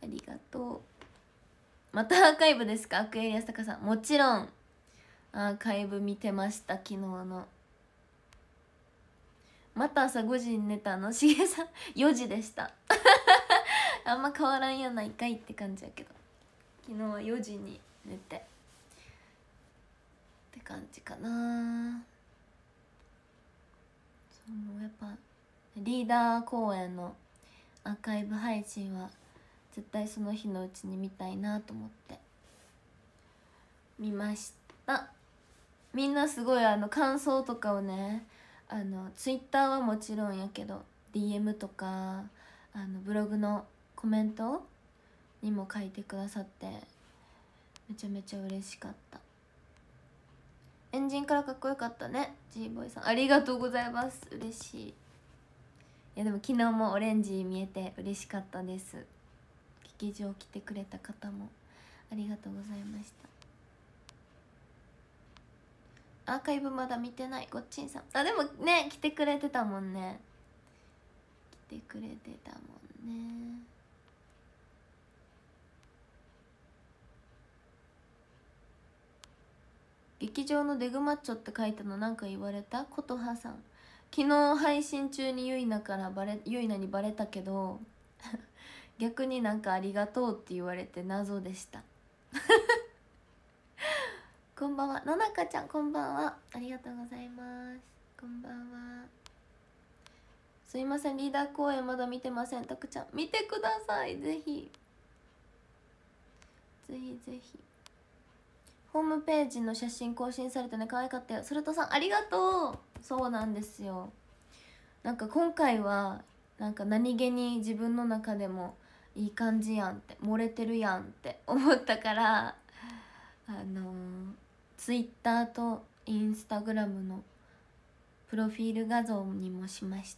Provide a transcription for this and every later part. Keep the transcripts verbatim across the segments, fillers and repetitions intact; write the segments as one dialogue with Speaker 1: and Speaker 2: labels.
Speaker 1: ありがとう。またアーカイブですか？アクエリアスタカさん。もちろんアーカイブ見てました。昨日の。また朝ごじに寝たの？しげさんよじでしたあんま変わらんやないかいって感じやけど、昨日はよじに寝てって感じかな。そう、もうやっぱリーダー公演のアーカイブ配信は絶対その日のうちに見たいなと思って見ました。みんなすごいあの感想とかをね、あのツイッターはもちろんやけど ディーエム とかあのブログのコメントにも書いてくださってめちゃめちゃ嬉しかった。エンジンからかっこよかったね G ボーイさん、ありがとうございます。嬉しい。いやでも昨日もオレンジ見えて嬉しかったです。劇場来てくれた方もありがとうございました。アーカイブまだ見てないごっちんさん、あでもね来てくれてたもんね、来てくれてたもんね。劇場のデグマッチョって書いたのなんか言われた？ことはさん、昨日配信中にゆいなからバレゆいなにバレたけど逆になんかありがとうって言われて謎でしたこんばんは、のなかちゃんこんばんは、ありがとうございます。こんばんは。すいません、リーダー公演まだ見てません。たくちゃん見てください、ぜひぜひぜひ。ホームページの写真更新されてね、可愛かったよ。ソルトさんありがとう。そうなんですよ、なんか今回はなんか何気に自分の中でもいい感じやんって、漏れてるやんって思ったから、あのー、ツイッターとインスタグラムのプロフィール画像にもしました。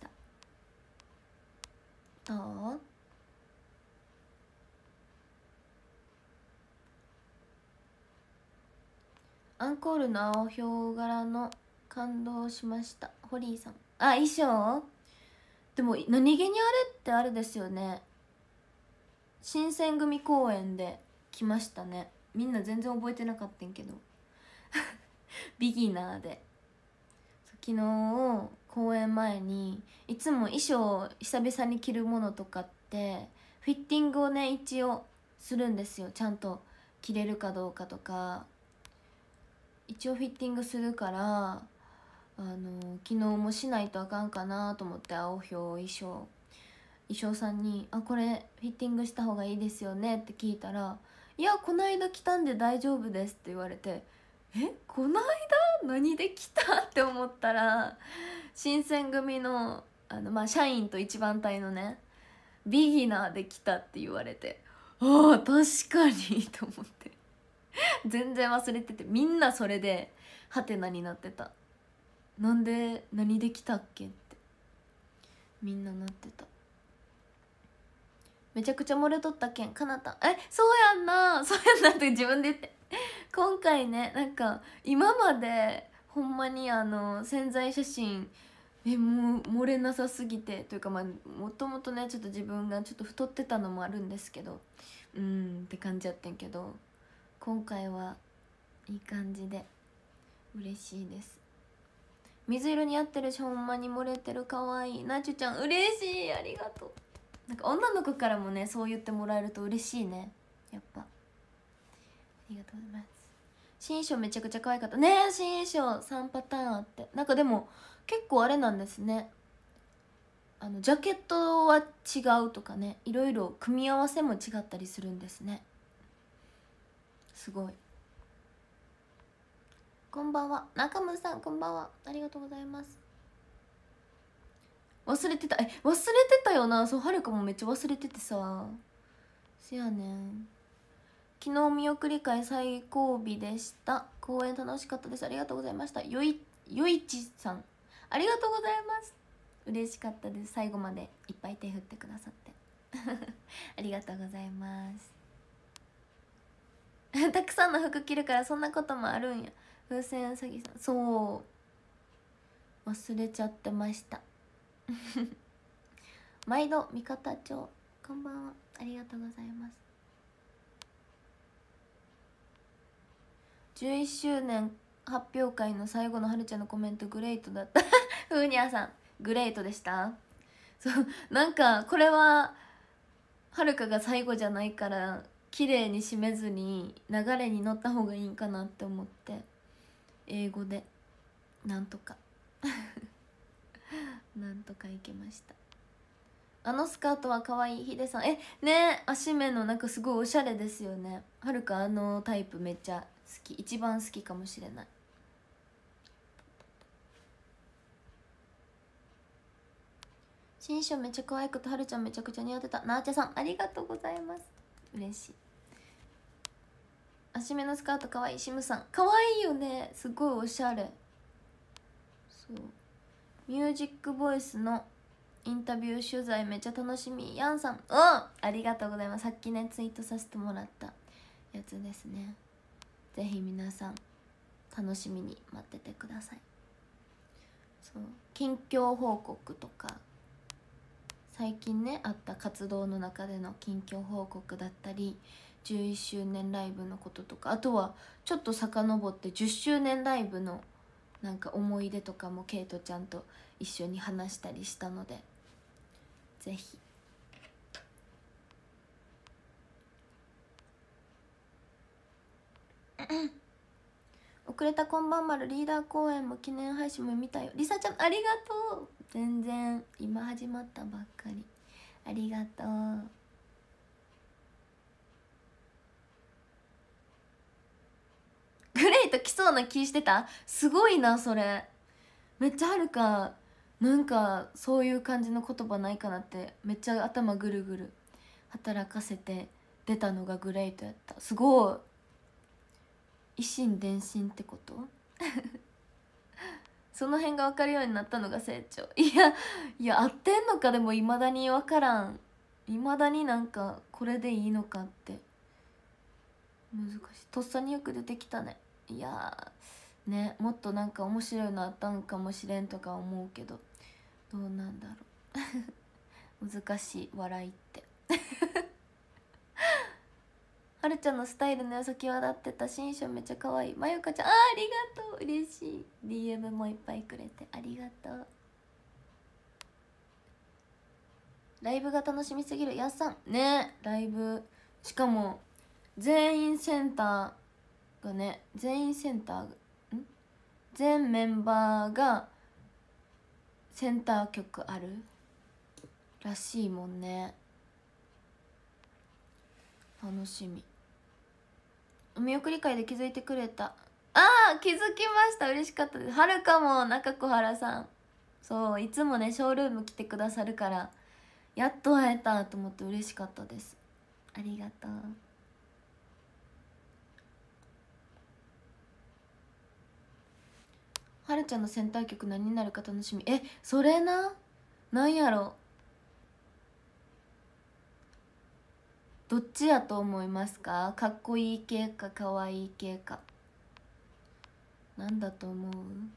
Speaker 1: どう？アンコールの青ヒョウ柄の感動しました。ホリーさん、あ、衣装でも何気にあれってあれですよね、新選組公演で来ましたね。みんな全然覚えてなかったんけどビギナーで昨日公演前にいつも衣装久々に着るものとかってフィッティングをね一応するんですよ。ちゃんと着れるかどうかとか一応フィッティングするから、あの昨日もしないとあかんかなと思って、青ひょう衣装衣装さんに「あこれフィッティングした方がいいですよね」って聞いたら「いやこないだ来たんで大丈夫です」って言われて、えこないだ何で来たって思ったら、新選組のあの、まあ、社員と一番隊のねビギナーで来たって言われて、ああ確かにと思って全然忘れてて、みんなそれでハテナになってた。なんで何で来たっけってみんななってた。めちゃくちゃ漏れとったけんかなた、えそうやんなそうやんなって自分で言って今回ね、なんか今までほんまにあの宣材写真えもう漏れなさすぎてというか、まあもともとねちょっと自分がちょっと太ってたのもあるんですけど、うーんって感じやってんけど、今回はいい感じで嬉しいです。水色に合ってるしほんまに漏れてる、かわいいなちゅちゃん、嬉しい、ありがとう。なんか女の子からもねそう言ってもらえると嬉しいね、やっぱ。ありがとうございます。新衣装めちゃくちゃ可愛かったね。新衣装さんパターンあって、なんかでも結構あれなんですね、あのジャケットは違うとかね、いろいろ組み合わせも違ったりするんですね。すごい。こんばんは中村さん、こんばんは、ありがとうございます。忘れてた、え忘れてたよな。そう、はるかもめっちゃ忘れててさ、せやねん。昨日見送り会最後尾でした。公演楽しかったです、ありがとうございました。よいよいちさんありがとうございます。嬉しかったです、最後までいっぱい手振ってくださってありがとうございますたくさんの服着るからそんなこともあるんや。風船うさぎさん、そう忘れちゃってました毎度味方町、こんばんは、 ありがとうございます。じゅういっしゅうねん発表会の最後のはるちゃんのコメントグレートだったふうにゃさんグレートでした。そうなんかこれははるかが最後じゃないから綺麗に締めずに流れに乗った方がいいんかなって思って英語でなんとかなんとかいけました。あのスカートは可愛い。ヒデさんえね足目のなんかすごいおしゃれですよね。はるかあのタイプめっちゃ好き、一番好きかもしれない。新衣装めっちゃ可愛くてはるちゃんめちゃくちゃ似合ってた。なーちゃさんありがとうございます。嬉しい。足目のスカート可愛い。シムさん可愛いよね、すごいおしゃれ。そうミュージックボイスのインタビュー取材めっちゃ楽しみ。ヤンさんおありがとうございます。さっきねツイートさせてもらったやつですね。ぜひ皆さん楽しみに待っててください。そう近況報告とか最近ねあった活動の中での近況報告だったりじゅういっしゅうねんライブのこととか、あとはちょっと遡ってじゅっしゅうねんライブのなんか思い出とかもケイトちゃんと一緒に話したりしたのでぜひ遅れたこんばんまるリーダー公演も記念配信も見たよ。りさちゃんありがとう。全然今始まったばっかり。ありがとう。グレイと来そうな気してた。すごいなそれ。めっちゃはるかなんかそういう感じの言葉ないかなってめっちゃ頭ぐるぐる働かせて出たのがグレイトやった。すごい以心伝心ってことその辺が分かるようになったのが成長。いやいや合ってんのか。でもいまだに分からん。いまだになんかこれでいいのかって難しい。とっさによく出てきたね。いやーねもっとなんか面白いのあったんかもしれんとか思うけどどうなんだろう難しい笑いってはるちゃんのスタイルの良さ際立ってた。新衣装めっちゃ可愛い。まゆかちゃんあーありがとう。嬉しい。 ディーエム もいっぱいくれてありがとう。ライブが楽しみすぎる。やっさんねライブしかも全員センターがね全員センターん全メンバーがセンター曲あるらしいもんね。楽しみ。お見送り会で気づいてくれた。あー気づきました。嬉しかったです。はるかも中小原さんそういつもねショールーム来てくださるからやっと会えたと思って嬉しかったです。ありがとう。はるちゃんのセンター曲何になるか楽しみ。えそれななんやろどっちやと思いますか。かっこいい系かかわいい系かなんだと思う。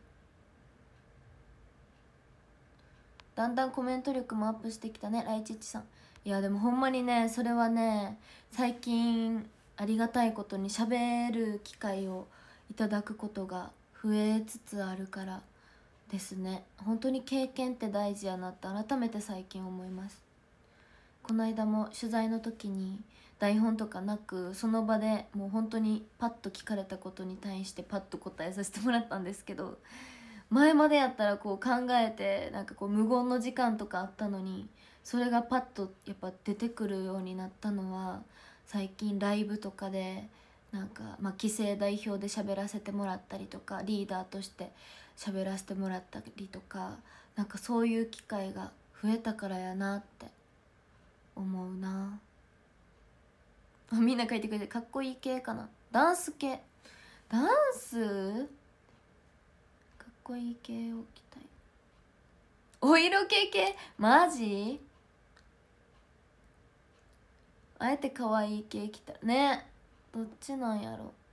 Speaker 1: だんだんコメント力もアップしてきたねライチッチさん。いやでもほんまにねそれはね最近ありがたいことに喋る機会をいただくことが増えつつあるからですね。本当に経験って大事やなって改めて最近思います。この間も取材の時に台本とかなくその場でもう本当にパッと聞かれたことに対してパッと答えさせてもらったんですけど、前までやったらこう考えてなんかこう無言の時間とかあったのにそれがパッとやっぱ出てくるようになったのは最近ライブとかでなんかまあ規制代表で喋らせてもらったりとかリーダーとして喋らせてもらったりとかなんかそういう機会が増えたからやなって思うな。あみんな書いてくれてかっこいい系かな。ダンス系ダンスかっこいい系を着たい。お色気系マジあえて可愛い系着たね。どっちなんやろ。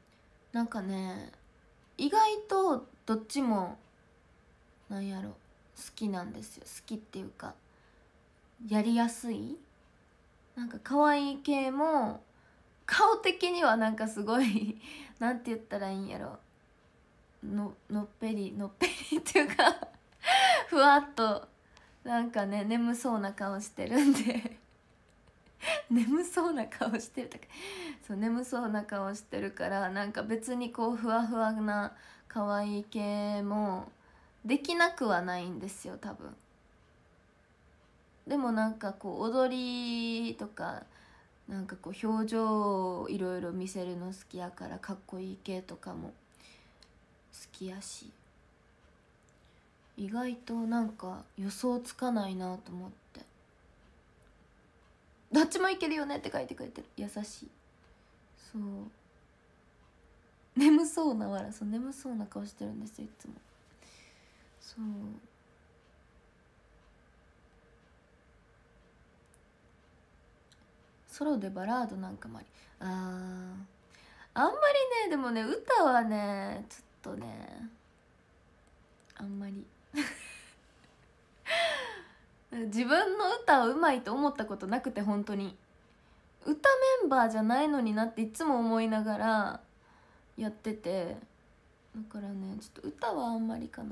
Speaker 1: なんかね意外とどっちもなんやろ好きなんですよ。好きっていうかやりやすい、なんか可愛い系も顔的にはなんかすごいなんて言ったらいいんやろ、ののっぺりのっぺりっていうかふわっとなんかね眠そうな顔してるんで眠そうな顔してるとか、そう眠そうな顔してるから、なんか別にこうふわふわな可愛い系もできなくはないんですよ多分。でもなんかこう踊りとかなんかこう表情をいろいろ見せるの好きやから、かっこいい系とかも好きやし、意外となんか予想つかないなと思って。どっちもいけるよねって書いてくれてる、優しい。そう眠そうなわら、そう眠そうな顔してるんですよいつも。そうソロでバラードなんかもあり、あーあんまりね、でもね歌はねちょっとねあんまり自分の歌をうまいと思ったことなくて、本当に歌メンバーじゃないのになっていつも思いながらやってて、だからねちょっと歌はあんまりかな。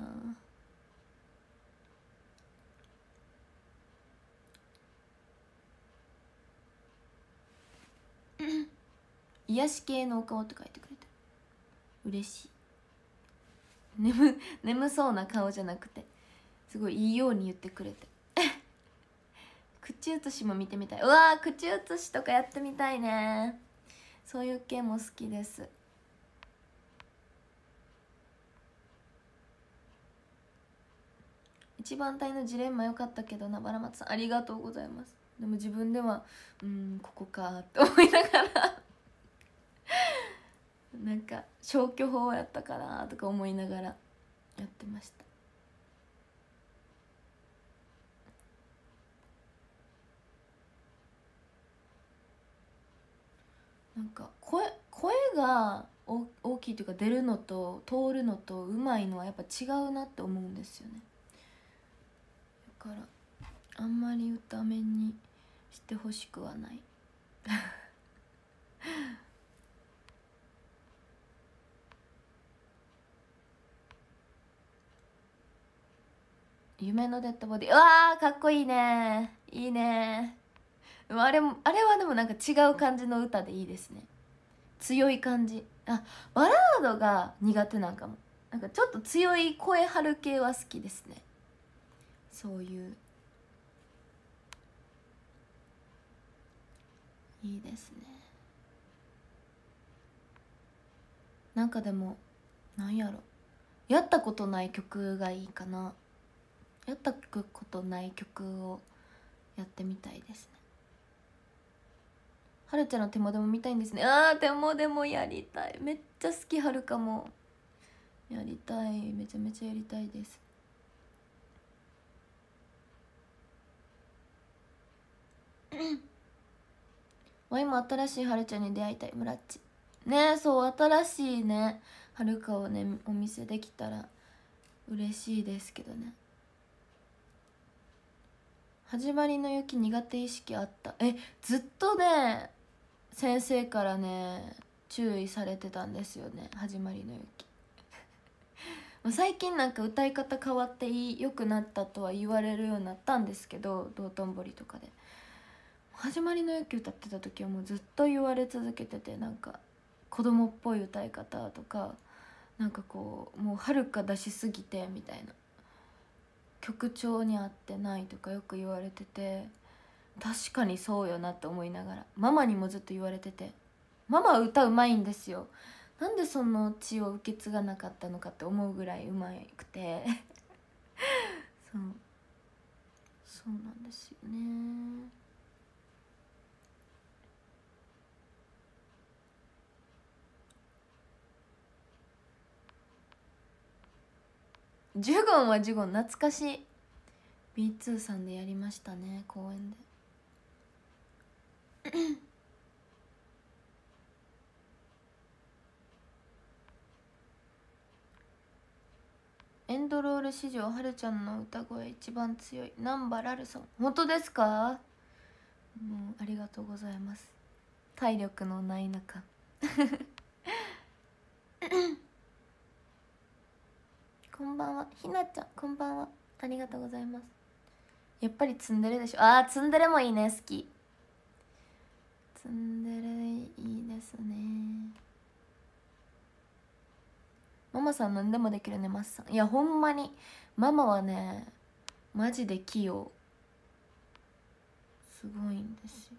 Speaker 1: 癒し系のお顔って書いてくれて嬉しい。眠眠そうな顔じゃなくてすごいいいように言ってくれて口写しも見てみたい。うわー口写しとかやってみたいね。そういう系も好きです。一番隊のジレンマ良かったけどな、バラマツさんありがとうございます。でも自分ではうんここかって思いながらなんか消去法やったかなとか思いながらやってました。なんか声声が大大きいというか出るのと通るのとうまいのはやっぱ違うなって思うんですよね。だからあんまり歌面にしてほしくはない夢のデッドボディ、うわーかっこいいね、いいね。でもあれもあれはでもなんか違う感じの歌でいいですね。強い感じ。あ、バラードが苦手なんかも。なんかちょっと強い声張る系は好きですね。そういういいですね。なんかでもなんやろ、やったことない曲がいいかな。やったことない曲をやってみたいですね。はるちゃんの手もでも見たいんですね。あー手もでもやりたい、めっちゃ好き。はるかもやりたい、めちゃめちゃやりたいです。わいも新しいはるちゃんに出会いたい、ムラッチね。えそう新しいねはるかをねお見せできたら嬉しいですけどね。始まりの雪苦手意識あった。えずっとね先生からね注意されてたんですよね、始まりの雪最近なんか歌い方変わっていい良くなったとは言われるようになったんですけど、道頓堀とかで始まりの雪歌ってた時はもうずっと言われ続けてて、なんか子供っぽい歌い方とか、なんかこうもうはるか出しすぎてみたいな、曲調に合ってないとかよく言われてて、確かにそうよなって思いながら、ママにもずっと言われてて、ママは歌うまいんですよ、なんでその血を受け継がなかったのかって思うぐらいうまくてそうそうなんですよね。ジュゴンはジュゴン懐かしい。 ビーツー さんでやりましたね、公演でエンドドロール史上はるちゃんの歌声一番強い南波ラルさん。本当ですか？もうありがとうございます。体力のない中こんばんはひなちゃん、こんばんは、ありがとうございます。やっぱりツンデレでしょ。あーツンデレもいいね、好き。ツンデレいいですね。ママさん何でもできるね、マスさん。いやほんまにママはねマジで器用、すごいんですよ。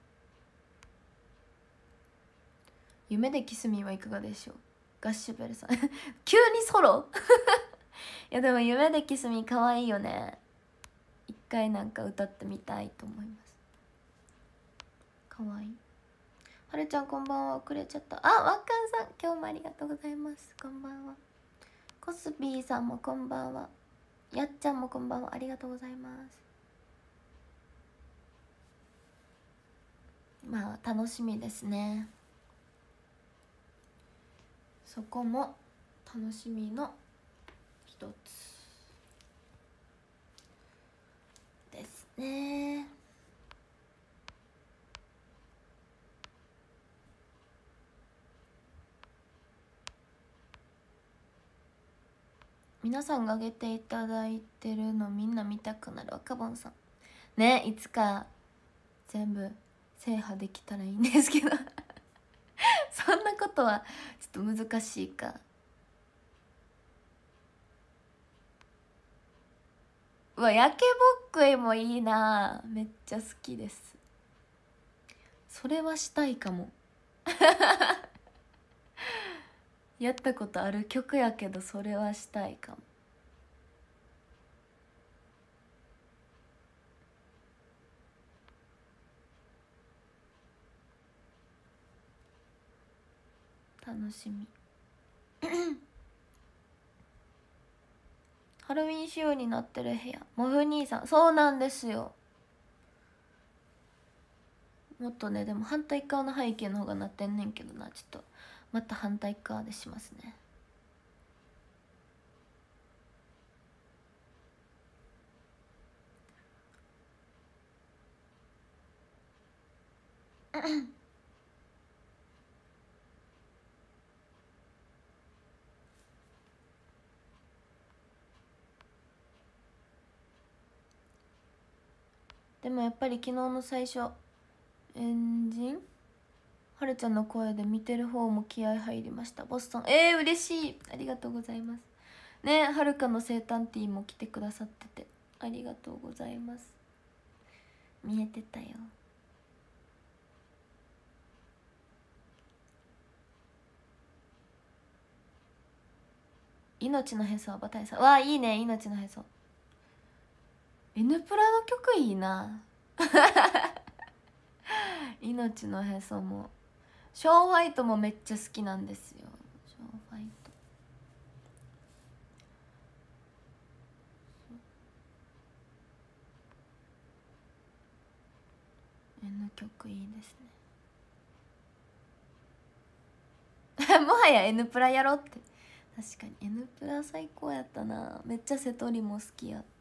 Speaker 1: 夢でキスミはいかがでしょう。ガッシュベルさん急にソロいやでも夢でキスミかわいいよね。一回なんか歌ってみたいと思います。かわいい。はるちゃんこんばんは、遅れちゃった。あ、わっかんさん今日もありがとうございます。こんばんは。コスビーさんもこんばんは。やっちゃんもこんばんは、ありがとうございます。まあ楽しみですね。そこも楽しみの一つですね。皆さんがあげていただいてるのみんな見たくなる。若ぼんさんね、いつか全部制覇できたらいいんですけどそんなことはちょっと難しいか。うわ、焼けぼっくいもいいな、めっちゃ好きです。それはしたいかもやったことある曲やけどそれはしたいかも。楽しみハロウィン仕様になってる部屋、モフ兄さん、そうなんですよ。もっとね、でも反対側の背景の方がなってんねんけどな、ちょっとまた反対側でしますねでもやっぱり昨日の最初エンジンはるちゃんの声で見てる方も気合入りました。ボスさん、えー、嬉しい、ありがとうございますね。はるかの生誕ティーも来てくださっててありがとうございます。見えてたよ。命のへそバタイさん、わあいいね、命のへそ。 N プラの曲いいな命のへそもショーファイトもめっちゃ好きなんですよ。ショーファイト N 曲いいですねもはや N プラやろって。確かに N プラ最高やったな。めっちゃ瀬戸りも好きやった。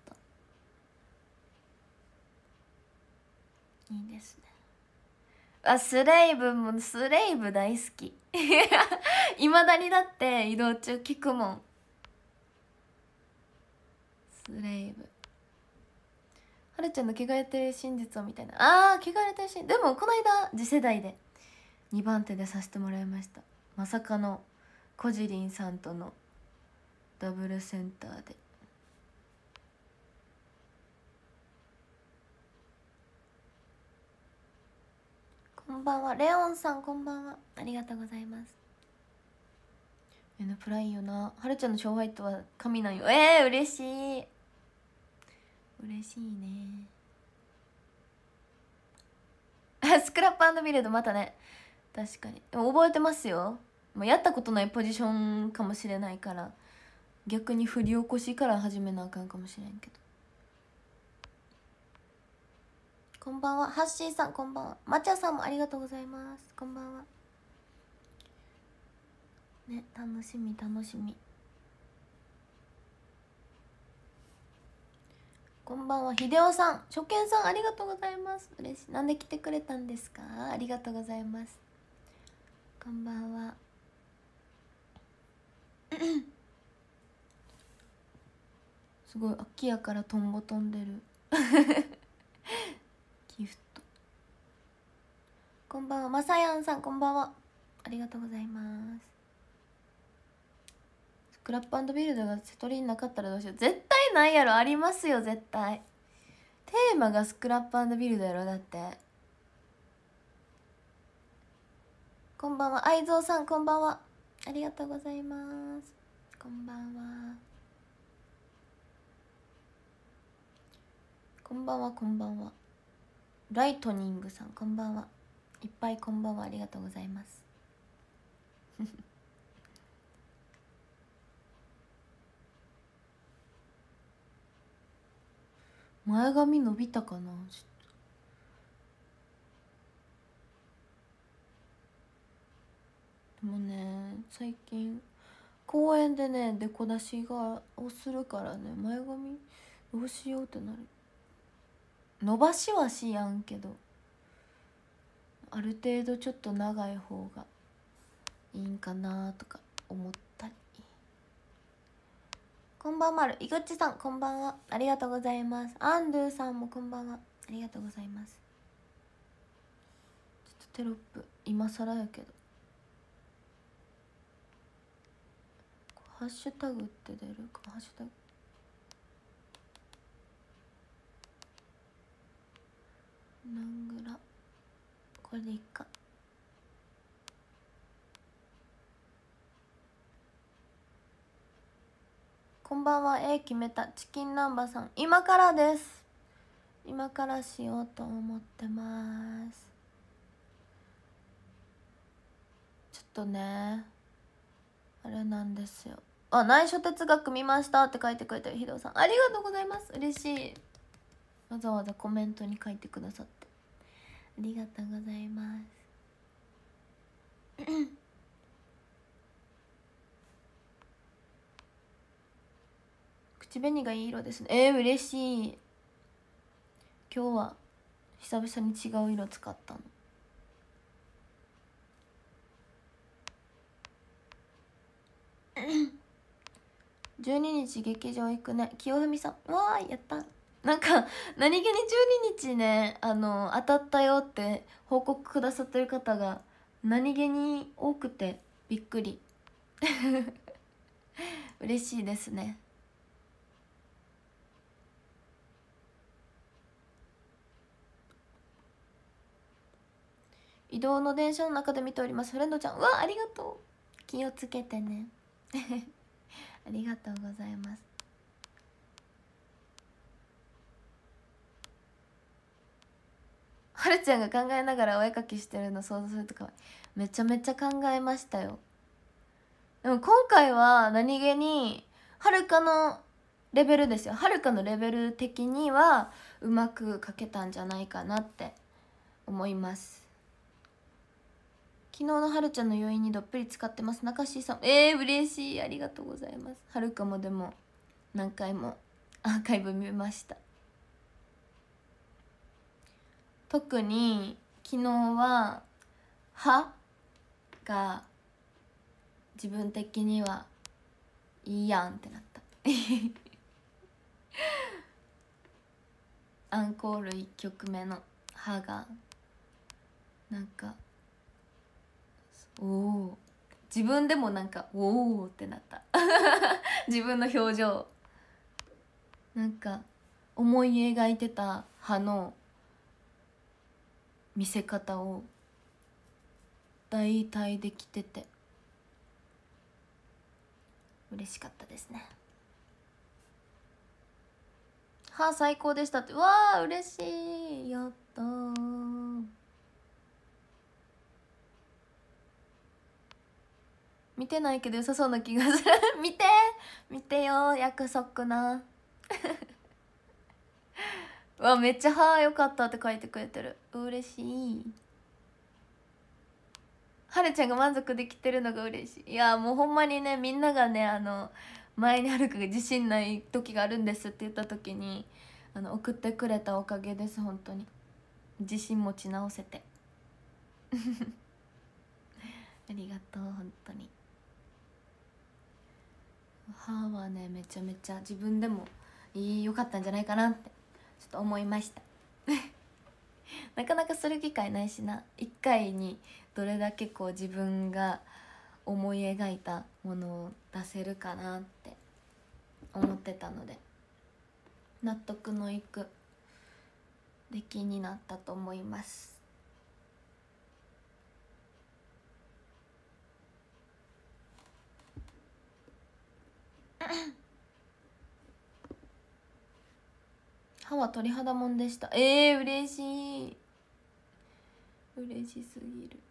Speaker 1: いいですね。あ、スレイブも、スレイブ大好きいまだにだって移動中聞くもん、スレイブ。はるちゃんの着替えてる真実をみたいな。あー、着替えてる真実。でもこの間次世代でにばん手でさせてもらいました。まさかのこじりんさんとのダブルセンターで。こんばんはレオンさん、こんばんは、ありがとうございます。 N プラいいよな。はるちゃんのショーファイトは神なんよ。えー、嬉しい嬉しいねスクラップビルドまたね。確かにでも覚えてますよ。もうやったことないポジションかもしれないから逆に振り起こしから始めなあかんかもしれんけど。こんばんはハッシーさん、こんばんは。まちゃさんもありがとうございます。こんばんはね。楽しみ楽しみ。 こんばんは。秀夫さん、初見さん、ありがとうございます。嬉しい。なんで来てくれたんですか？ありがとうございます。こんばんは。すごい空き家からトンボ飛んでるギフト。こんばんは。まさやんさん、こんばんは。ありがとうございます。スクラップ&ビルドが瀬戸りになかったらどうしよう。絶対ないやろ。ありますよ絶対。テーマがスクラップ&ビルドやろ。だって。こんばんは。愛蔵さん、こんばんは。ありがとうございます。こんばんは。こんばんは。こんばんは。ライトニングさん、こんばんは。いっぱいこんばんは。ありがとうございます前髪伸びたかな。ちょっとでもね、最近公園でねデコ出しがをするからね、前髪どうしようってなる。伸ばしはしやんけど、ある程度ちょっと長い方がいいんかなとか思ったり。こんばんは。井口さん、こんばんは。ありがとうございます。アンドゥさんもこんばんは。ありがとうございます。ちょっとテロップ今更やけど、ハッシュタグって出るか。ハッシュタグなんぐら、これでいっか。こんばんは。A 決めた。チキン南波さん、今からです。今からしようと思ってます。ちょっとね、あれなんですよ。あ、内緒哲学見ましたって書いてくれてるひどさん、ありがとうございます。嬉しい。わざわざコメントに書いてくださってありがとうございます口紅がいい色ですね。えー、嬉しい。今日は久々に違う色使ったの。じゅうににち劇場行くね。清文さん、わーやった。なんか何気にじゅうににちね、あの当たったよって報告くださってる方が何気に多くてびっくり嬉しいですね。移動の電車の中で見ております。フレンドちゃん、うわありがとう。気をつけてねありがとうございます。はるちゃんが考えながらお絵かきしてるの想像するとかめちゃめちゃ考えましたよ。でも今回は何気にはるかのレベルですよ。はるかのレベル的にはうまく描けたんじゃないかなって思います。昨日のはるちゃんの余韻にどっぷり使ってます。中椎さん、えー、嬉しい。ありがとうございます。はるかもでも何回もアーカイブ見ました。特に昨日は「は」が自分的にはいいやんってなったアンコールいっきょくめの「は」がなんかおお、自分でもなんかおおってなった自分の表情、なんか思い描いてた歯の見せ方を大体できてて嬉しかったですね。歯最高でしたって。わあ嬉しい。やったー。見てないけど良さそうな気がする見て見てよ、約束なわ、めっちゃ歯良かったって書いてくれてる。嬉しい。はるちゃんが満足できてるのが嬉しい。いやもうほんまにね、みんながね、あの前にはるかが自信ない時があるんですって言った時に、ああの送ってくれたおかげです。本当に自信持ち直せてありがとう本当に。歯はねめちゃめちゃ自分でもいい良かったんじゃないかなってちょっと思いましたなかなかする機会ないしな。いっかいにどれだけこう自分が思い描いたものを出せるかなって思ってたので、納得のいく出来になったと思います歯は鳥肌もんでした。えー、嬉しい嬉しすぎる。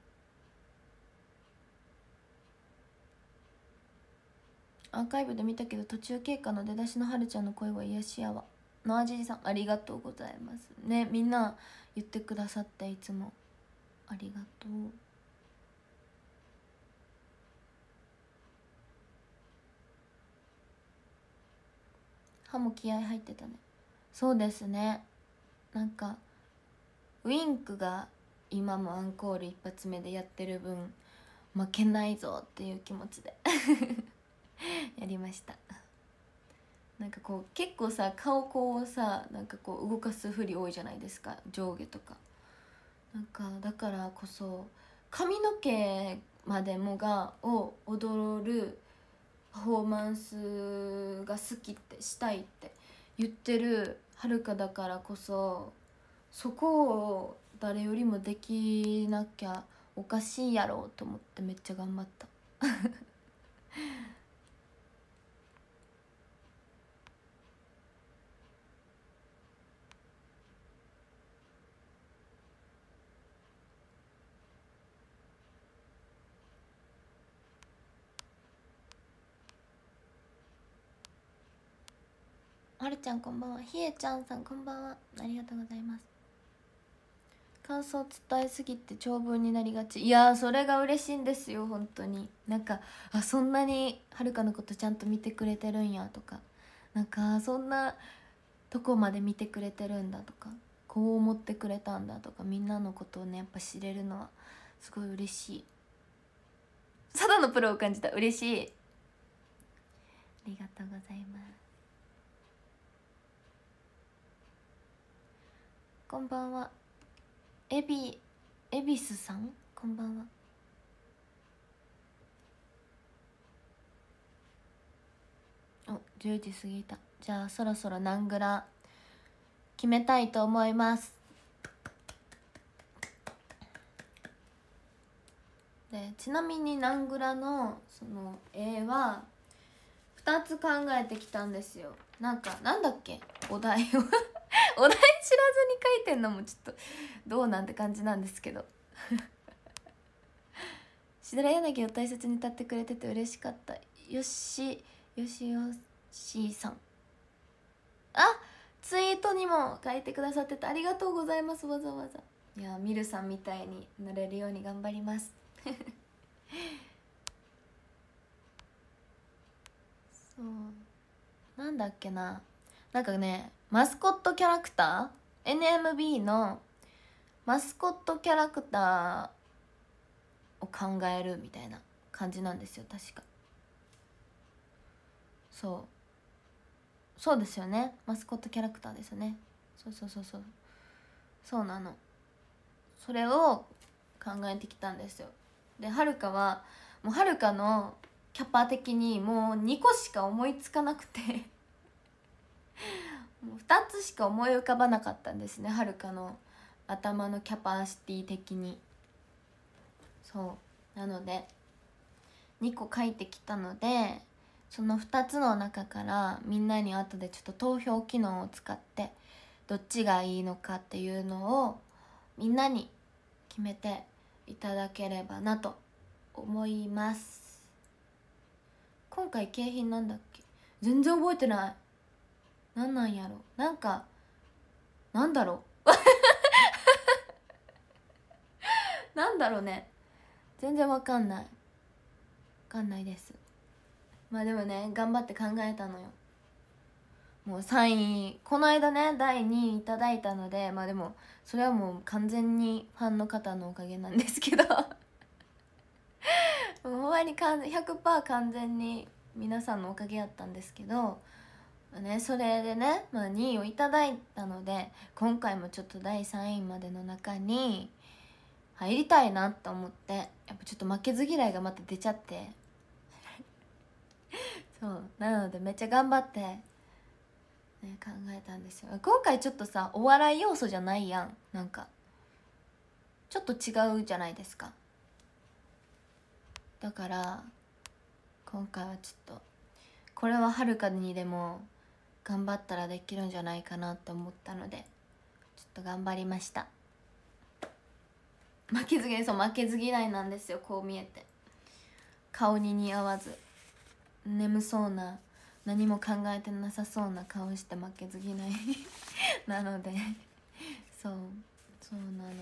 Speaker 1: アーカイブで見たけど途中経過の出だしのはるちゃんの声は癒しやわ。のあじじさんありがとうございますね。みんな言ってくださっていつもありがとう。歯も気合入ってたね。そうですね。なんかウインクが今もアンコール一発目でやってる分負けないぞっていう気持ちでやりました。なんかこう結構さ顔こうさなんかこう動かす振り多いじゃないですか、上下とか。なんかだからこそ髪の毛までもがを踊るパフォーマンスが好きってしたいって言ってるはるかだからこそ、そこを誰よりもできなきゃおかしいやろうと思ってめっちゃ頑張ったはるちゃんこんばんは。ひえちゃんさんこんばんは、ありがとうございます。感想伝えすぎて長文になりがち。いやーそれが嬉しいんですよ本当に。なんかあそんなにはるかのことちゃんと見てくれてるんやとか、なんかそんなとこまで見てくれてるんだとか、こう思ってくれたんだとか、みんなのことをねやっぱ知れるのはすごい嬉しい。ただのプロを感じた。嬉しい、ありがとうございます。こんばんは。エビエビスさんこんばんは。おじゅうじ過ぎた。じゃあそろそろナングラ決めたいと思います。でちなみにナングラのその絵はふたつ考えてきたんですよ。なんかなんだっけお題をお題知らずに書いてんのもちょっとどうなんて感じなんですけどしだら柳を大切に歌ってくれてて嬉しかった。よしよしよしさん、あツイートにも書いてくださっててありがとうございます。わざわざ。いやミルさんみたいになれるように頑張りますそうなんだっけな、なんかねマスコットキャラクター エヌエムビー のマスコットキャラクターを考えるみたいな感じなんですよ確か。そうそうですよね、マスコットキャラクターですよね。そうそうそうそうそうなの。それを考えてきたんですよ。ではるかはもうはるかのキャパ的にもうにこしか思いつかなくてもうふたつしか思い浮かばなかったんですね、はるかの頭のキャパシティ的に。そうなのでにこ書いてきたので、そのふたつの中からみんなに後でちょっと投票機能を使ってどっちがいいのかっていうのをみんなに決めていただければなと思います。今回景品なんだっけ全然覚えてない。なんなんやろ、なんかなんだろうなんだろうね、全然わかんないわかんないです。まあでもね頑張って考えたのよ。 もうさんいこの間ねだいにいいただいたので、まあでもそれはもう完全にファンの方のおかげなんですけどもうほんまに ひゃくパーセント 完全に皆さんのおかげやったんですけど、ね、それでね、まあ、にいをいただいたので、今回もちょっとだいさんいまでの中に入りたいなと思って、やっぱちょっと負けず嫌いがまた出ちゃってそうなのでめっちゃ頑張って、ね、考えたんですよ。今回ちょっとさお笑い要素じゃないやん、なんかちょっと違うじゃないですか。だから今回はちょっとこれははるかにでも頑張ったらできるんじゃないかなって思ったので、ちょっと頑張りました。負けず嫌い、そう負けず嫌いなんですよ。こう見えて顔に似合わず眠そうな、何も考えてなさそうな顔して負けず嫌いなのでそうそうなの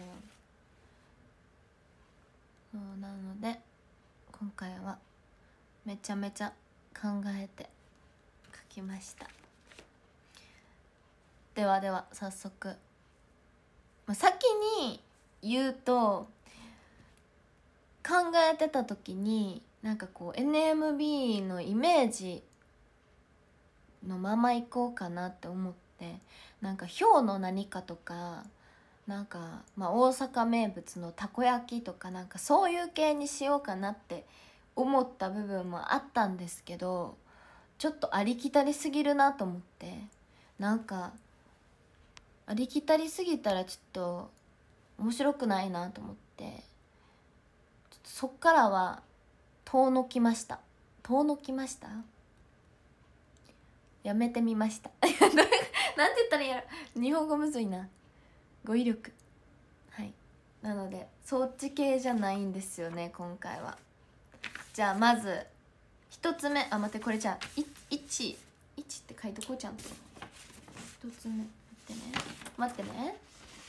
Speaker 1: そうなので今回はめちゃめちゃ考えて書きました。ではでは早速、まあ、先に言うと、考えてた時になんかこう エヌエムビー のイメージのまま行こうかなって思って、なんかひょうの何かとか、なんか、まあ、大阪名物のたこ焼きとか、なんかそういう系にしようかなって思った部分もあったんですけど、ちょっとありきたりすぎるなと思って、なんかありきたりすぎたらちょっと面白くないなと思って、ちょっとそっからは遠のきました遠のきましたやめてみましたなんて言ったらいいやろ、日本語むずいな。語彙力。はい、なのでそっち系じゃないんですよね今回は。じゃあまず一つ目、あ待って、これじゃあいちいちって書いとこう、ちゃんと一つ目。待ってね待ってね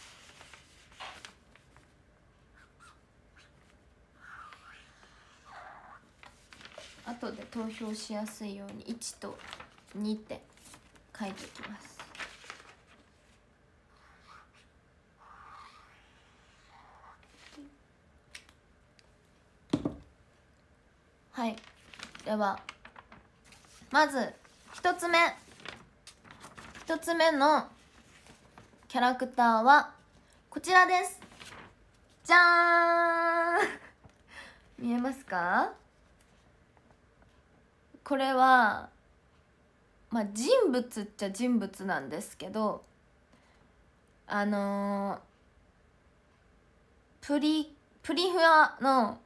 Speaker 1: 後で投票しやすいようにいちとにって書いておきます。はい、ではまず一つ目一つ目のキャラクターはこちらです。じゃーん見えますか？これはまあ人物っちゃ人物なんですけど、あのー、プリプリフアの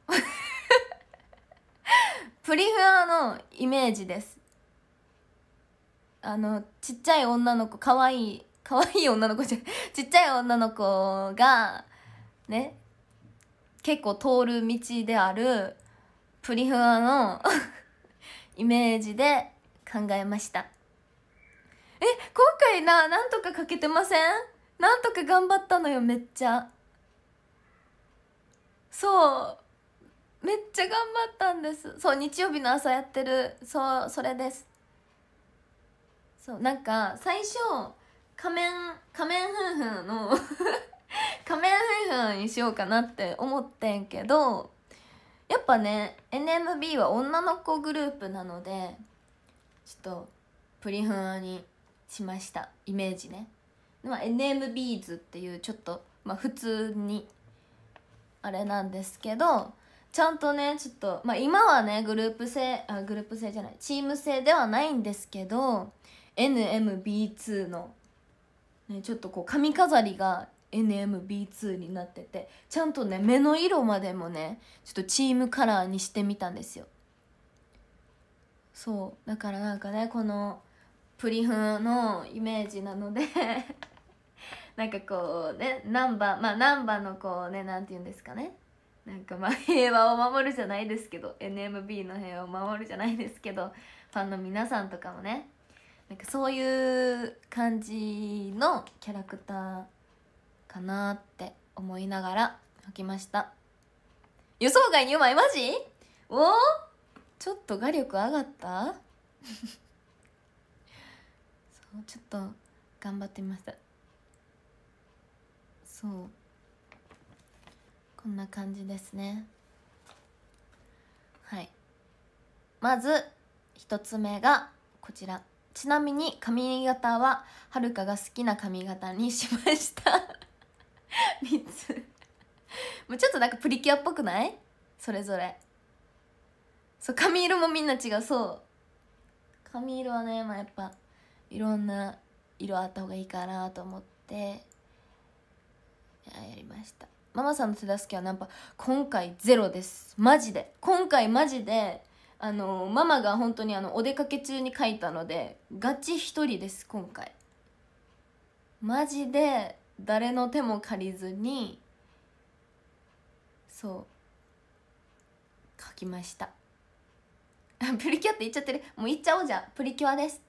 Speaker 1: プリフアのイメージです。あのちっちゃい女の子、かわいいかわいい女の子じゃちっちゃい女の子がね結構通る道であるプリフアのイメージで考えました。え、今回な、なんとか書けてません？なんとか頑張ったのよ、めっちゃ。そうめっちゃ頑張ったんです。そう日曜日の朝やってる、そうそれです。そうなんか最初仮面仮面夫婦の仮面夫婦にしようかなって思ってんけど、やっぱね エヌエムビー は女の子グループなので、ちょっとプリファにしました、イメージね。まあ、エヌエムビーズ っていうちょっと、まあ、普通にあれなんですけど、ちゃんとねちょっと、まあ、今はねグループ制あグループ制じゃないチーム制ではないんですけど エヌエムビーツー の、ね、ちょっとこう髪飾りが エヌエムビーツー になってて、ちゃんとね目の色までもねちょっとチームカラーにしてみたんですよ。そうだからなんかねこのプリフのイメージなのでなんかこうねナンバーまあナンバーのこうねなんて言うんですかね、なんかまあ平和を守るじゃないですけど エヌエムビー の平和を守るじゃないですけど、ファンの皆さんとかもねなんかそういう感じのキャラクターかなって思いながら書きました。予想外にうまい、マジ？おーちょっと画力上がったそそうちょっと頑張ってみました。そうこんな感じですね。はい、まず一つ目がこちら。ちなみに髪型ははるかが好きな髪型にしましたみっつもうちょっとなんかプリキュアっぽくない？それぞれ。そう髪色もみんな違う。そう髪色はね、まあ、やっぱいろんな色あった方がいいかなと思ってやりました。ママさんの手助けはなんか今回ゼロです。マジで今回マジであのママが本当にあのお出かけ中に書いたのでガチ一人です今回。マジで誰の手も借りずにそう書きましたプリキュアって言っちゃってる。もう言っちゃおう。じゃあプリキュアです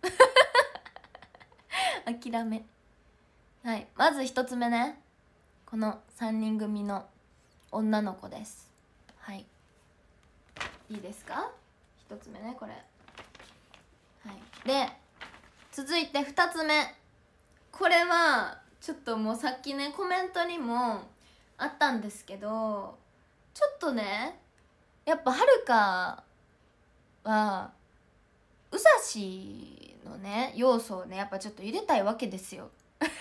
Speaker 1: 諦め。はい、まず一つ目ね、このさんにん組の女の子です。はい、いいですか。一つ目ねこれ。はい、で続いて二つ目。これはちょっともうさっきねコメントにもあったんですけど、ちょっとねやっぱはるかはうさしのね要素をねやっぱちょっと入れたいわけですよ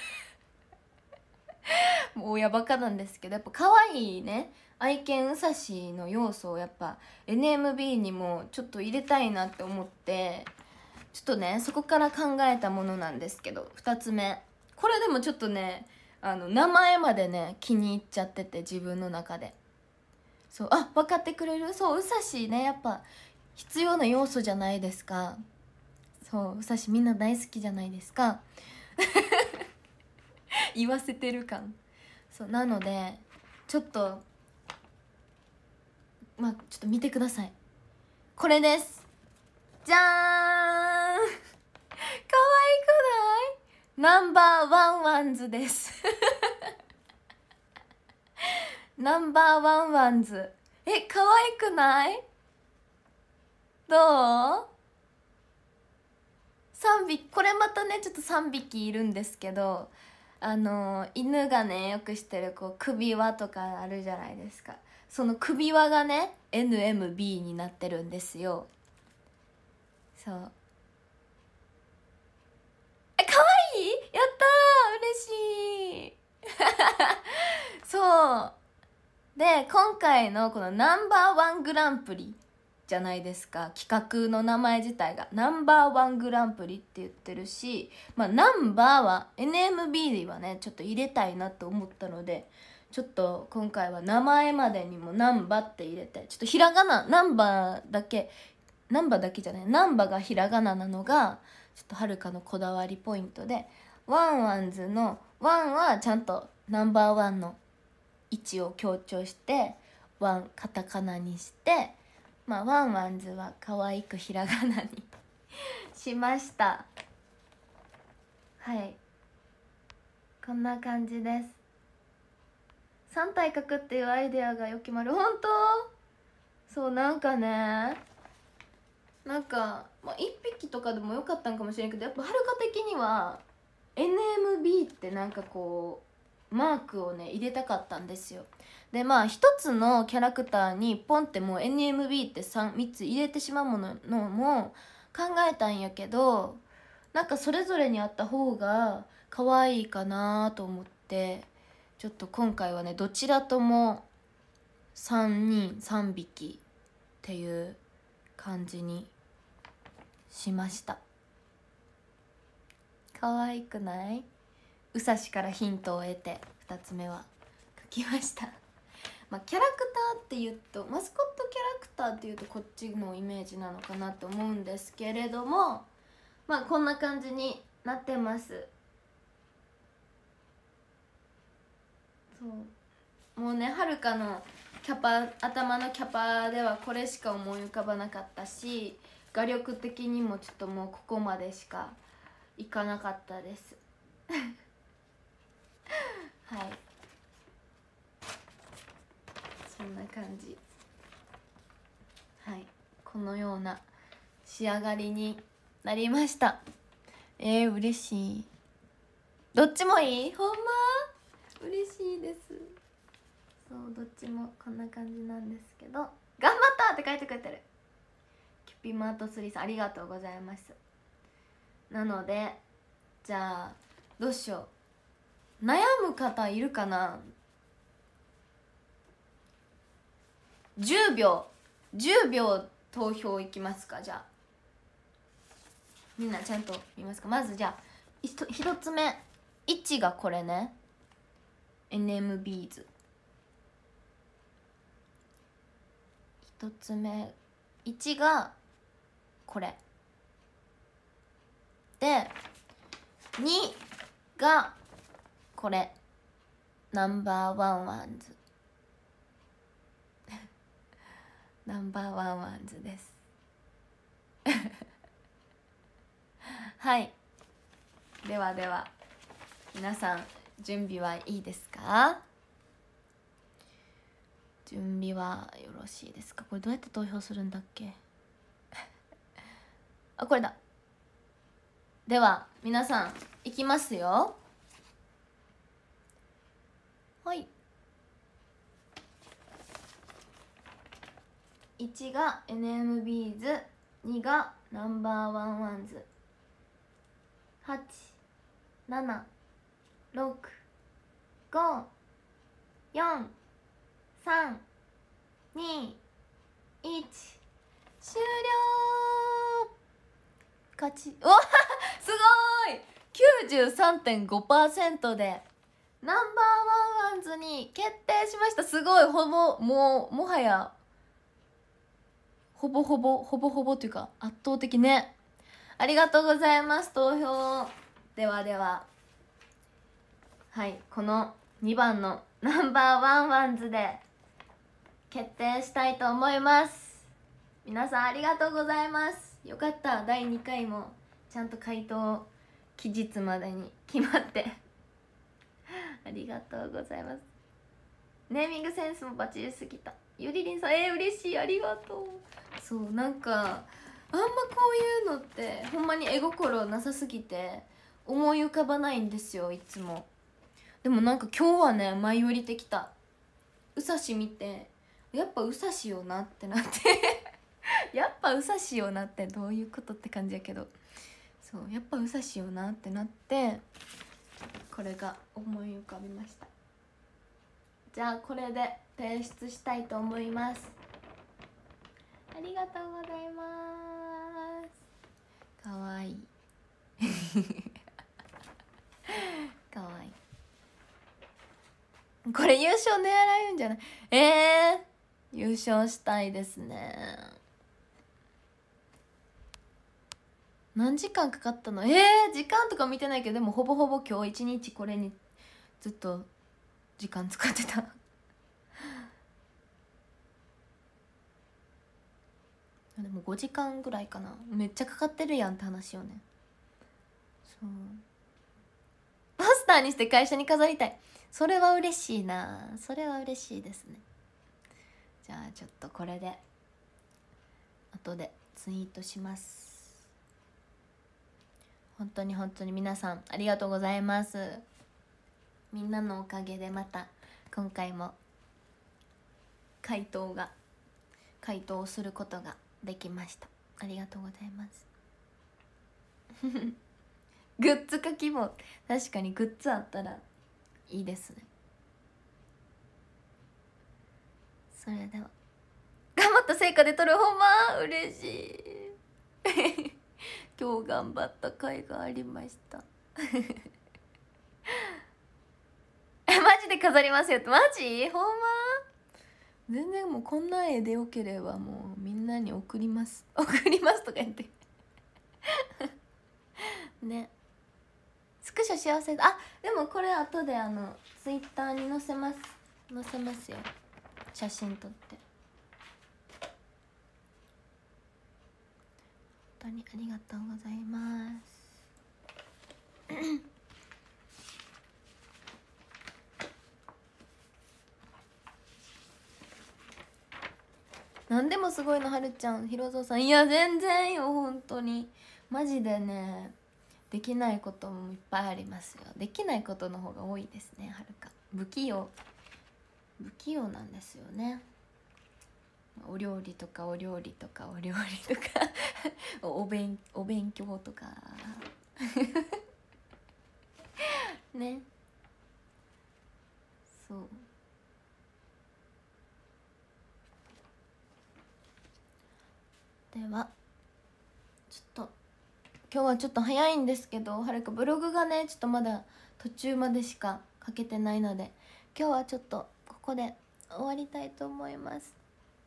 Speaker 1: もう親バカなんですけど、やっぱ可愛いね愛犬うさしの要素をやっぱ エヌエムビー にもちょっと入れたいなって思って、ちょっとねそこから考えたものなんですけど、ふたつめこれでもちょっとねあの名前までね気に入っちゃってて自分の中で。そうあ分かってくれる。そううさしねやっぱ必要な要素じゃないですか。そううさしみんな大好きじゃないですか言わせてる感。そうなのでちょっとまあちょっと見てください。これです。じゃーん可愛くない？ナンバーワンワンズですナンバーワンワンズ。え可愛くない？どう？さんびき。これまたねちょっとさんびきいるんですけど、あの犬がねよくしてるこう首輪とかあるじゃないですか。その首輪がね エヌエムビー になってるんですよ。そうえかわいい。やったー嬉しいそうで今回のこのナンバーワングランプリじゃないですか。企画の名前自体がナンバーワングランプリって言ってるし、まあナンバーは エヌエムビー はねちょっと入れたいなと思ったので、ちょっと今回は名前までにもナンバって入れて、ちょっとひらがなナンバーだけナンバだけじゃないナンバがひらがななのがちょっとはるかのこだわりポイントで、ワンワンズのワンはちゃんとナンバーワンの位置を強調してワンカタカナにして、まあワンワンズは可愛くひらがなにしました。はいこんな感じです。さん体描くっていうアイデアがよきまる。本当そうなんかねなんか、まあ、いっぴきとかでもよかったんかもしれんけど、やっぱはるか的には エヌエムビー ってなんかこうマークをね入れたかったんですよ。でまあ一つのキャラクターにポンってもう エヌエムビー って 3, 3つ入れてしまうもののも考えたんやけど、なんかそれぞれにあった方が可愛いかなと思って、ちょっと今回はねどちらともさんにんさんびきっていう感じにしました。可愛くない？うさしからヒントを得てふたつめは描きましたまあキャラクターっていうとマスコットキャラクターっていうとこっちのイメージなのかなと思うんですけれども、まあこんな感じになってます。そうもうねはるかのキャパ頭のキャパではこれしか思い浮かばなかったし、画力的にもちょっともうここまでしかいかなかったですはいそんな感じ。はいこのような仕上がりになりました。 えー、嬉しい。どっちもいい？ほんま嬉しいです。そう、どっちもこんな感じなんですけど、頑張ったって書いてくれてる。キュピマートスリーさんありがとうございます。なのでじゃあどうしよう、悩む方いるかな。じゅうびょうじゅうびょう投票いきますか。じゃあみんなちゃんと見ますか。まずじゃあひと一つ目、いちがこれね、 エヌエムビーズ。 一つ目いちがこれで、にがこれ、ナンバーワンワンズナンバーワンワンズですはい、ではでは皆さん準備はいいですか。準備はよろしいですか。これどうやって投票するんだっけあ、これだ。では皆さんいきますよ。はい、いちが エヌエムビーズ、にがナンバーワンワンズ、はち、なな、ろく、ご、よん、さん、に、いち、終了。勝ち。おすごい きゅうじゅうさんてんごパーセント でナンバーワンワンズに決定しました。すごい、ほぼもうもはやほぼほぼほぼほぼというか圧倒的ね。ありがとうございます。投票ではでは、はい、このにばんのナンバーワンワンズで決定したいと思います。皆さんありがとうございます。よかった、だいにかいもちゃんと回答期日までに決まってありがとうございます。ネーミングセンスもバッチリすぎた。ゆりりんさん、えー、嬉しい、ありがとう。そう、なんかあんまこういうのってほんまに絵心なさすぎて思い浮かばないんですよ、いつも。でもなんか今日はね、舞い降りてきた。うさし見て、やっぱうさしよなってなってやっぱうさしよなってどういうことって感じやけど、そうやっぱうさしよなってなって、これが思い浮かびました。じゃあこれで提出したいと思います。ありがとうございます。かわいいかわいい。これ優勝狙えるんじゃない？えー、優勝したいですね。何時間かかったの？えー、時間とか見てないけど、でもほぼほぼ今日一日これにずっと時間使ってたでもごじかんぐらいかな。めっちゃかかってるやんって話よね。そう、ポスターにして会社に飾りたい。それは嬉しいな。それは嬉しいですね。じゃあちょっとこれで後でツイートします。本当に本当に皆さんありがとうございます。みんなのおかげでまた今回も回答が回答をすることができました。ありがとうございますグッズ書きも確かにグッズあったらいいですね。それでは頑張った成果で撮る。ほんま嬉しい今日頑張った甲斐がありましたマジで飾りますよって。マジ？ほんま？全然もうこんな絵でよければもうみんなに送ります送りますとか言ってね。スクショ幸せだ。あ、でもこれ後であのツイッターに載せます載せますよ、写真撮って。本当にありがとうございますなんでもすごいのはるちゃん、ひろぞうさん。いや全然よ、本当にマジでね、 できないこともいっぱいありますよ。できないことの方が多いですね。はるか不器用不器用なんですよね。お料理とかお料理とかお料理とかお勉お勉強とかね。そうではちょっと今日はちょっと早いんですけど、はるかブログがねちょっとまだ途中までしか書けてないので、今日はちょっとここで終わりたいと思います。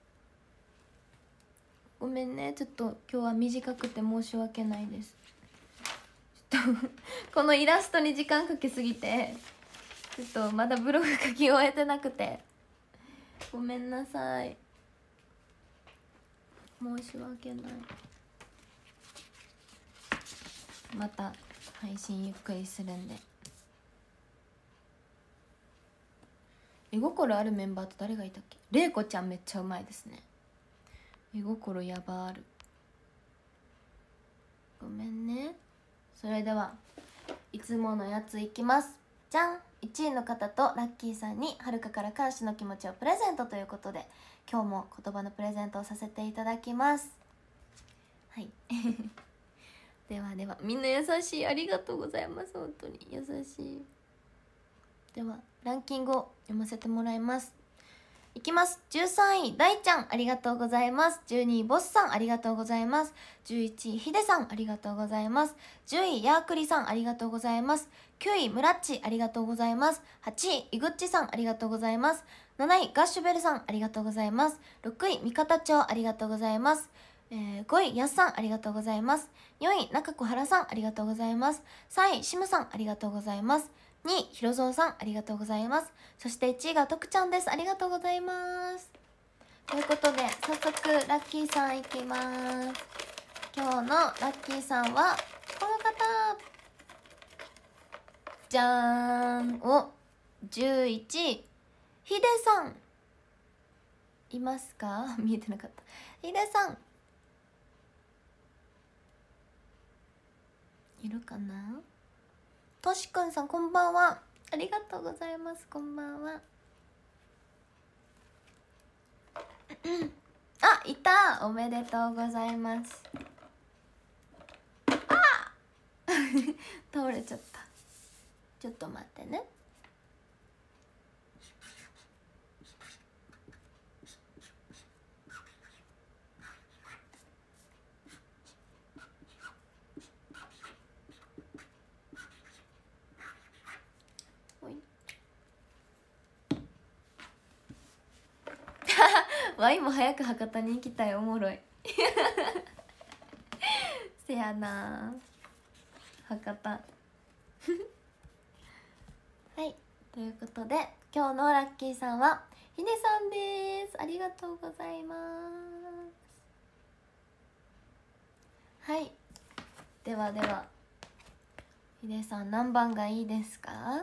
Speaker 1: ごめんね、ちょっと今日は短くて申し訳ないです。ちょっとこのイラストに時間かけすぎてちょっとまだブログ書き終えてなくてごめんなさい、申し訳ない。また配信ゆっくりするんで。絵心あるメンバーと誰がいたっけ。れいこちゃんめっちゃうまいですね。絵心やばある。ごめんね。それではいつものやついきます。じゃん。いちいの方とラッキーさんにはるかから感謝の気持ちをプレゼントということで、今日も言葉のプレゼントをさせていただきます。はいではでは、みんな優しい、ありがとうございます。本当に優しい。ではランキングを読ませてもらいます。いきます。じゅうさんい大ちゃん、ありがとうございます。じゅうにいボスさん、ありがとうございます。じゅういちいヒデさん、ありがとうございます。じゅういヤークリさん、ありがとうございます。きゅういムラッチ、ありがとうございます。はちいイグッチさん、ありがとうございます。なないガッシュベルさん、ありがとうございます。ろくい三方町、ありがとうございます。えー、ごいやっさん、ありがとうございます。よんい中小原さん、ありがとうございます。さんいシムさん、ありがとうございます。にいひろぞうさん、ありがとうございます。そしていちいがとくちゃんです。ありがとうございます。ということで早速ラッキーさんいきます。今日のラッキーさんはこの方、じゃーん。おじゅういちいヒデさんいますか。見えてなかった。ヒデさんいるかな。としくんさん、こんばんは。ありがとうございます。こんばんは。あ、いた。おめでとうございます。あ倒れちゃった。ちょっと待ってね。ワイも早く博多に行きたい。おもろいせやな博多はいということで今日のラッキーさんはヒデさんです。ありがとうございます。はいではではヒデさん何番がいいですか。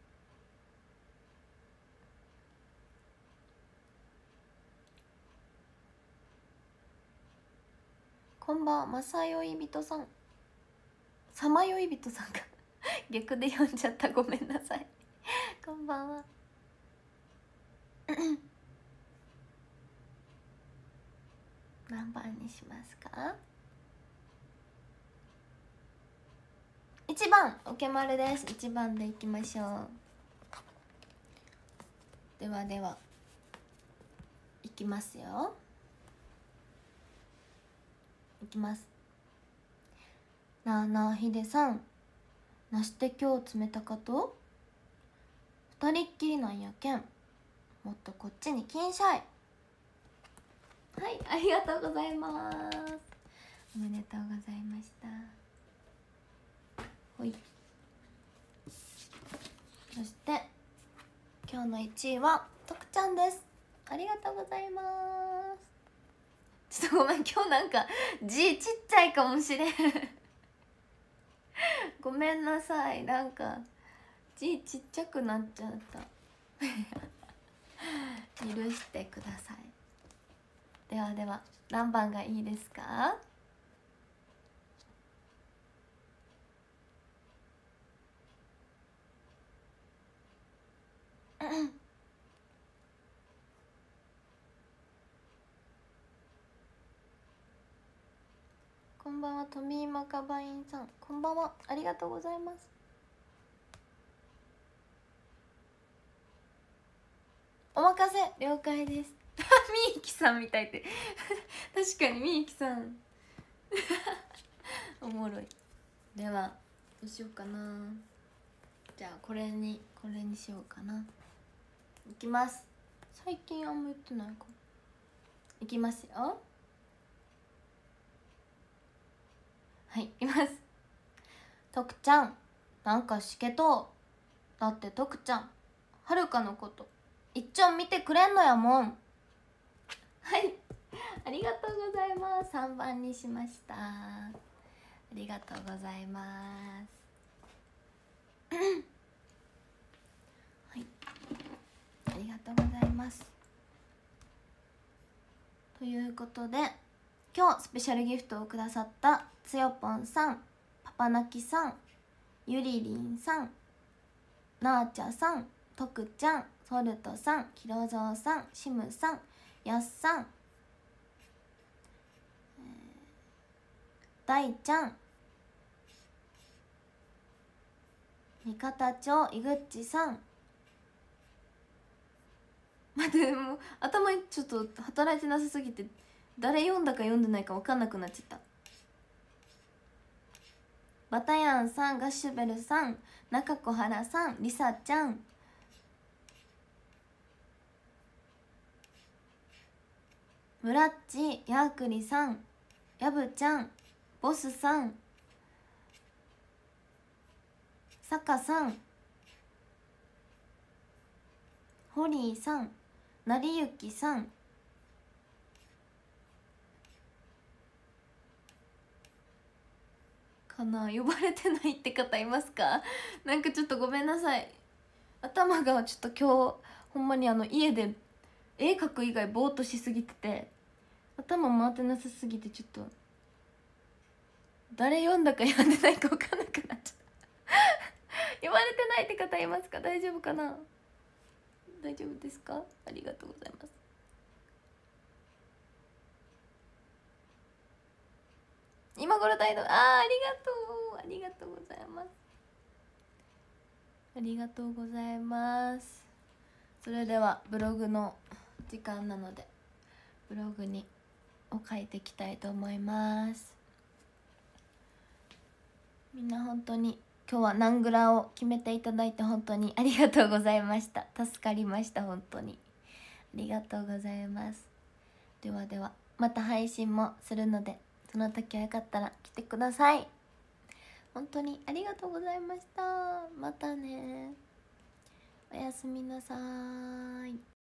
Speaker 1: こんばんは、まさよいびとさん。さまよいびとさんか逆で読んじゃった、ごめんなさいこんばんは何番にしますか。いちばん、おけまるです。いちばんでいきましょう。ではではいきますよ。いきます。なあなあひでさん、なして今日冷たかと。二人っきりなんやけん、もっとこっちに来んしゃい。はい、ありがとうございます。おめでとうございました。ほい。そして今日のいちいはとくちゃんです。ありがとうございます。ちょっとごめん、今日なんか字ちっちゃいかもしれんごめんなさい、なんか字ちっちゃくなっちゃった許してください。ではでは何番がいいですか。 こんばんは、トミーマカバインさん、こんばんは、ありがとうございます。お任せ了解です。みゆきさんみたいって確かにみゆきさんおもろい。ではどうしようかな。じゃあこれにこれにしようかな。いきます。最近あんま言ってないか。いきますよ。はい、いきます。とくちゃん、なんかしけとう。だってとくちゃんはるかのこといっちょん見てくれんのやもん。はい、ありがとうございます。さんばんにしました。ありがとうございますはい、ありがとうございます。ということで、今日スペシャルギフトをくださったつよぽんさん、パパなきさん、ゆりりんさん、なあちゃさん、とくちゃん、ソルトさん、ひろぞうさん、しむさん、やっさん、大ちゃん、三方町いぐっちさん、待ってもう頭ちょっと働いてなさすぎて誰読んだか読んでないか分かんなくなっちゃった。バタヤンさん、ガッシュベルさん、中小原さん、りさちゃん、ムラッチ、ヤークリさん、ヤブちゃん、ボスさん、サカさん、ホリーさん、なりゆきさん、かな。呼ばれてないって方いますか？なんかちょっとごめんなさい、頭がちょっと今日ほんまにあの家で絵描く以外ぼーっとしすぎてて頭回ってなさすぎて、ちょっと誰読んだか読んでないか分かんなくなっちゃった呼ばれてないって方いますか？大丈夫かな？大丈夫ですか？ありがとうございます。今頃態度、あー、ありがとう、ありがとうございます。ありがとうございます。それではブログの時間なのでブログにを書いていきたいと思います。みんな本当に今日はナングラを決めていただいて本当にありがとうございました。助かりました。本当にありがとうございます。ではではまた配信もするので、その時はよかったら来てください。本当にありがとうございました。またね、おやすみなさい。